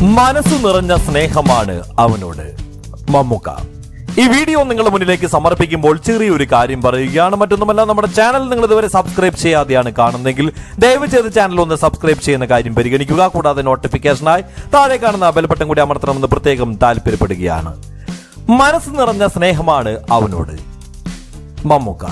മനസ്സു നിറഞ്ഞ സ്നേഹമാണ് അവനോട്. മമ്മൂക്ക. ഈ വീഡിയോ നിങ്ങളുടെ മുന്നിലേക്ക് സമർപ്പിക്കുമ്പോൾ ചെറിയൊരു കാര്യം പറയുകയാണ്. മറ്റൊന്നുമല്ല, നമ്മുടെ ചാനൽ നിങ്ങൾ ഇതുവരെ സബ്സ്ക്രൈബ് ചെയ്യാതെയാണ് കാണുന്നതെങ്കിൽ ദയവ് ചെയ്ത് ചാനൽ ഒന്ന് സബ്സ്ക്രൈബ് ചെയ്യുന്ന കാര്യം പരിഗണിക്കുക. കൂടാതെ നോട്ടിഫിക്കേഷനായി താഴെ കാണുന്ന ബെൽ ബട്ടൺ കൂടി അമർത്തണമെന്ന് പ്രത്യേകം താല്പര്യപ്പെടുകയാണ്. മനസ്സ് നിറഞ്ഞ സ്നേഹമാണ് അവനോട്. മമ്മൂക്ക.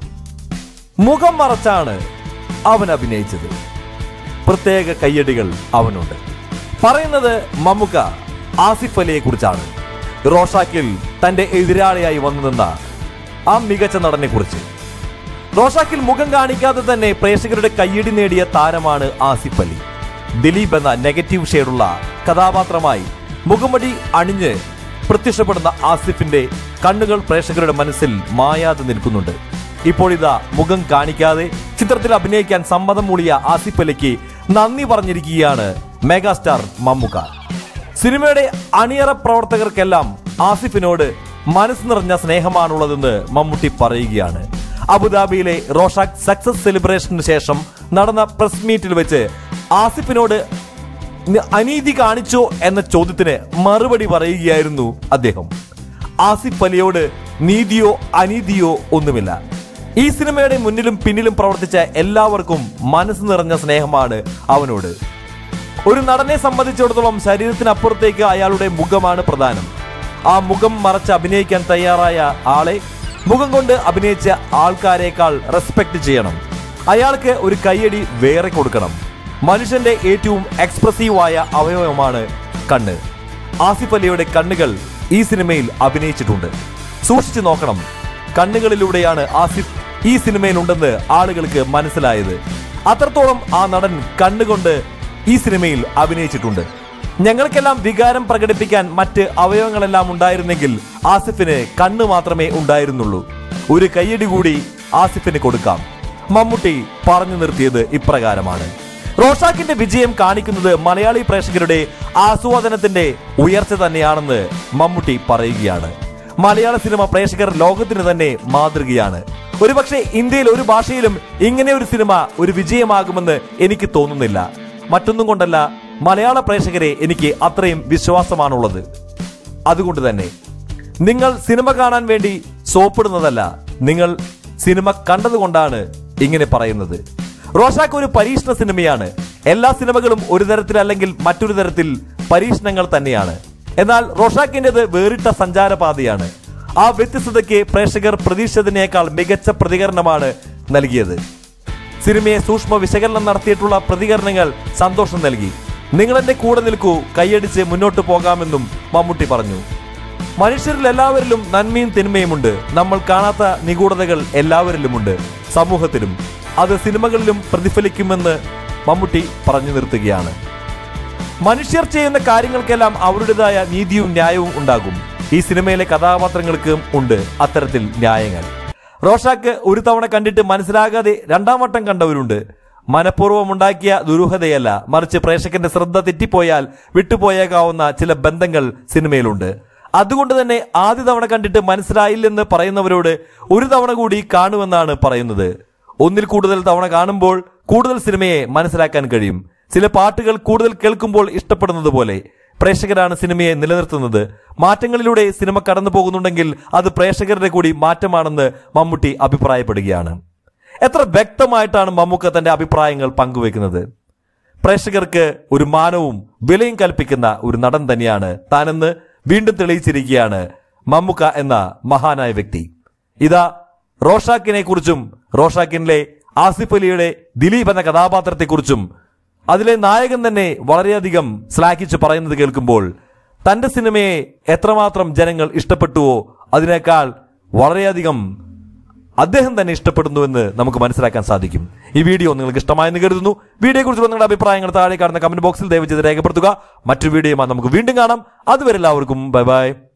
മുഖം മറച്ചാണ് അവൻ അഭിനയിച്ചത്. പ്രത്യേക കയ്യടികൾ അവനുണ്ട്. പറയുന്നത് മമ്മൂക്ക ആസിഫ് അലിയെ കുറിച്ചാണ്. റോഷാക്കിൽ തന്റെ എതിരാളിയായി വന്നു നിന്ന ആ മികച്ച നടനെ കുറിച്ച്. റോഷാക്കിൽ മുഖം കാണിക്കാതെ തന്നെ പ്രേക്ഷകരുടെ കയ്യടി നേടിയ താരമാണ് ആസിഫ് അലി. ദിലീപ് എന്ന നെഗറ്റീവ് ഷെയ്ഡുള്ള കഥാപാത്രമായി മുഖംമടി അണിഞ്ഞ് പ്രത്യക്ഷപ്പെടുന്ന ആസിഫിന്റെ കണ്ണുകൾ പ്രേക്ഷകരുടെ മനസ്സിൽ മായാതെ നിൽക്കുന്നുണ്ട്. ഇപ്പോൾ ഇതാ മുഖം കാണിക്കാതെ ചിത്രത്തിൽ അഭിനയിക്കാൻ സമ്മതം മൂളിയ ആസിഫ് അലിക്ക് നന്ദി പറഞ്ഞിരിക്കുകയാണ് മെഗാസ്റ്റാർ മമ്മൂക്ക. സിനിമയുടെ അണിയറ പ്രവർത്തകർക്കെല്ലാം ആസിഫിനോട് മനസ്സ് നിറഞ്ഞ സ്നേഹമാണുള്ളതെന്ന് മമ്മൂട്ടി പറയുകയാണ്. അബുദാബിയിലെ റോഷാക്ക് സക്സസ് സെലിബ്രേഷന് ശേഷം നടന്ന പ്രസ് മീറ്റിൽ വെച്ച് ആസിഫിനോട് അനീതി കാണിച്ചോ എന്ന ചോദ്യത്തിന് മറുപടി പറയുകയായിരുന്നു അദ്ദേഹം. ആസിഫ് അലിയോട് നീതിയോ അനീതിയോ ഒന്നുമില്ല. ഈ സിനിമയുടെ മുന്നിലും പിന്നിലും പ്രവർത്തിച്ച എല്ലാവർക്കും മനസ്സ് നിറഞ്ഞ സ്നേഹമാണ് അവനോട്. ഒരു നടനെ സംബന്ധിച്ചിടത്തോളം ശരീരത്തിനപ്പുറത്തേക്ക് അയാളുടെ മുഖമാണ് പ്രധാനം. ആ മുഖം മറച്ച് അഭിനയിക്കാൻ തയ്യാറായ ആളെ മുഖം കൊണ്ട് അഭിനയിച്ച ആൾക്കാരേക്കാൾ റെസ്പെക്ട് ചെയ്യണം. അയാൾക്ക് ഒരു കയ്യടി വേറെ കൊടുക്കണം. മനുഷ്യന്റെ ഏറ്റവും എക്സ്പ്രസീവായ അവയവമാണ് കണ്ണ്. ആസിഫ് അലിയുടെ കണ്ണുകൾ ഈ സിനിമയിൽ അഭിനയിച്ചിട്ടുണ്ട്. സൂക്ഷിച്ചു നോക്കണം. കണ്ണുകളിലൂടെയാണ് ആസിഫ് ഈ സിനിമയിൽ ഉണ്ടെന്ന് ആളുകൾക്ക് മനസ്സിലായത്. അത്രത്തോളം ആ നടൻ കണ്ണുകൊണ്ട് ഈ സിനിമയിൽ അഭിനയിച്ചിട്ടുണ്ട്. ഞങ്ങൾക്കെല്ലാം വികാരം പ്രകടിപ്പിക്കാൻ മറ്റ് അവയവങ്ങളെല്ലാം ഉണ്ടായിരുന്നെങ്കിൽ ആസിഫിന് കണ്ണ് മാത്രമേ ഉണ്ടായിരുന്നുള്ളൂ. ഒരു കയ്യടി കൂടി ആസിഫിന് കൊടുക്കാം. മമ്മൂട്ടി പറഞ്ഞു നിർത്തിയത് ഇപ്രകാരമാണ്. റോഷാക്കിന്റെ വിജയം കാണിക്കുന്നത് മലയാളി പ്രേക്ഷകരുടെ ആസ്വാദനത്തിന്റെ ഉയർച്ച തന്നെയാണെന്ന് മമ്മൂട്ടി പറയുകയാണ്. മലയാള സിനിമ പ്രേക്ഷകർ ലോകത്തിന് തന്നെ മാതൃകയാണ്. ഒരുപക്ഷെ ഇന്ത്യയിൽ ഒരു ഭാഷയിലും ഇങ്ങനെ ഒരു സിനിമ ഒരു വിജയമാകുമെന്ന് എനിക്ക് തോന്നുന്നില്ല. മറ്റൊന്നും കൊണ്ടല്ല, മലയാള പ്രേക്ഷകരെ എനിക്ക് അത്രയും വിശ്വാസമാണുള്ളത്. അതുകൊണ്ട് തന്നെ നിങ്ങൾ സിനിമ കാണാൻ വേണ്ടി സോപ്പിടുന്നതല്ല, നിങ്ങൾ സിനിമ കണ്ടതുകൊണ്ടാണ് ഇങ്ങനെ പറയുന്നത്. റോഷാക്ക് ഒരു പരീക്ഷണ സിനിമയാണ്. എല്ലാ സിനിമകളും ഒരു തരത്തിൽ അല്ലെങ്കിൽ മറ്റൊരു തരത്തിൽ പരീക്ഷണങ്ങൾ തന്നെയാണ്. എന്നാൽ റോഷാക്കിൻ്റെത് വേറിട്ട സഞ്ചാരപാതയാണ്. ആ വ്യത്യസ്തതയ്ക്ക് പ്രേക്ഷകർ പ്രതീക്ഷിച്ചതിനേക്കാൾ മികച്ച പ്രതികരണമാണ് നൽകിയത്. സിനിമയെ സൂക്ഷ്മ വിശകലനം നടത്തിയിട്ടുള്ള പ്രതികരണങ്ങൾ സന്തോഷം നൽകി. നിങ്ങളെന്റെ കൂടെ നിൽക്കൂ, കൈയടിച്ച് മുന്നോട്ട് പോകാമെന്നും മമ്മൂട്ടി പറഞ്ഞു. മനുഷ്യരിൽ എല്ലാവരിലും നന്മയും തിന്മയുമുണ്ട്. നമ്മൾ കാണാത്ത നിഗൂഢതകൾ എല്ലാവരിലുമുണ്ട്, സമൂഹത്തിലും. അത് സിനിമകളിലും പ്രതിഫലിക്കുമെന്ന് മമ്മൂട്ടി പറഞ്ഞു നിർത്തുകയാണ്. മനുഷ്യർ ചെയ്യുന്ന കാര്യങ്ങൾക്കെല്ലാം അവരുടേതായ നീതിയും ന്യായവും ഉണ്ടാകും. ഈ സിനിമയിലെ കഥാപാത്രങ്ങൾക്കും ഉണ്ട് അത്തരത്തിൽ ന്യായങ്ങൾ. റോഷാക്ക് ഒരു തവണ കണ്ടിട്ട് മനസ്സിലാകാതെ രണ്ടാം വട്ടം കണ്ടവരുണ്ട്. മനഃപൂർവ്വം ഉണ്ടാക്കിയ ദുരൂഹതയല്ല, മറിച്ച് പ്രേക്ഷകന്റെ ശ്രദ്ധ തെറ്റിപ്പോയാൽ വിട്ടുപോയേക്കാവുന്ന ചില ബന്ധങ്ങൾ സിനിമയിലുണ്ട്. അതുകൊണ്ട് തന്നെ ആദ്യ തവണ കണ്ടിട്ട് മനസ്സിലായില്ലെന്ന് പറയുന്നവരോട് ഒരു തവണ കൂടി കാണുമെന്നാണ് പറയുന്നത്. ഒന്നിൽ കൂടുതൽ തവണ കാണുമ്പോൾ കൂടുതൽ സിനിമയെ മനസ്സിലാക്കാൻ കഴിയും. ചില പാട്ടുകൾ കൂടുതൽ കേൾക്കുമ്പോൾ ഇഷ്ടപ്പെടുന്നത് പോലെ പ്രേക്ഷകരാണ് സിനിമയെ നിലനിർത്തുന്നത്. മാറ്റങ്ങളിലൂടെ സിനിമ കടന്നു പോകുന്നുണ്ടെങ്കിൽ അത് പ്രേക്ഷകരുടെ കൂടി മാറ്റമാണെന്ന് മമ്മൂട്ടി അഭിപ്രായപ്പെടുകയാണ്. എത്ര വ്യക്തമായിട്ടാണ് മമ്മൂക്ക തന്റെ അഭിപ്രായങ്ങൾ പങ്കുവെക്കുന്നത്. പ്രേക്ഷകർക്ക് ഒരു മാനവും വിലയും കൽപ്പിക്കുന്ന ഒരു നടൻ തന്നെയാണ് താനെന്ന് വീണ്ടും തെളിയിച്ചിരിക്കുകയാണ് മമ്മൂക്ക എന്ന മഹാനായ വ്യക്തി. ഇതാ റോഷാക്കിനെ കുറിച്ചും റോഷാക്കിനിലെ ആസിഫ് അലിയുടെ ദിലീപ് എന്ന കഥാപാത്രത്തെക്കുറിച്ചും അതിലെ നായകൻ തന്നെ വളരെയധികം ശ്ലാഘിച്ച് പറയുന്നത് കേൾക്കുമ്പോൾ തന്റെ സിനിമയെ എത്രമാത്രം ജനങ്ങൾ ഇഷ്ടപ്പെട്ടുവോ അതിനേക്കാൾ വളരെയധികം അദ്ദേഹം തന്നെ ഇഷ്ടപ്പെടുന്നുവെന്ന് നമുക്ക് മനസ്സിലാക്കാൻ സാധിക്കും. ഈ വീഡിയോ നിങ്ങൾക്ക് ഇഷ്ടമായെന്ന് കരുതുന്നു. വീഡിയോയെക്കുറിച്ചുള്ള നിങ്ങളുടെ അഭിപ്രായങ്ങൾ താഴെ കാണുന്ന കമന്റ് ബോക്സിൽ ദയവ് ചെയ്ത് രേഖപ്പെടുത്തുക. മറ്റൊരു വീഡിയോയുമായി നമുക്ക് വീണ്ടും കാണാം. അതുവരെ എല്ലാവർക്കും ബൈ ബൈ.